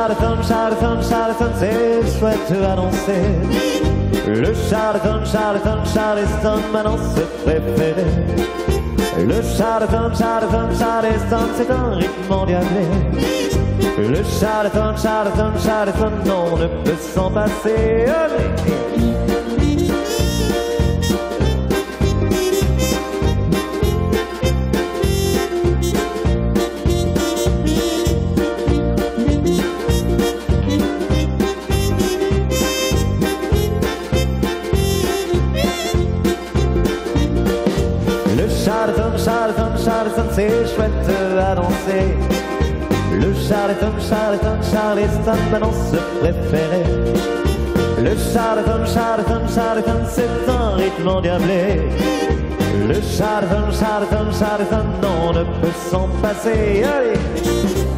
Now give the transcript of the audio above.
charlatan, charlatan, charlatan, c'est chouette à danser. Le charlatan, charlatan, charleston, ma danse préférée. Le charlatan, charlatan, charleston, c'est un rythme endiablé. Le charlatan, charlatan, charleston, on ne peut s'en passer. Allez. Le charlatan, charlatan, charlatan, c'est chouette à danser. Le charlatan, charlatan, charleston, ma danse préférée. Le charlatan, charlatan, charlatan, c'est un rythme endiablé. Le charlatan, charlatan, charlatan, on ne peut s'en passer. Allez.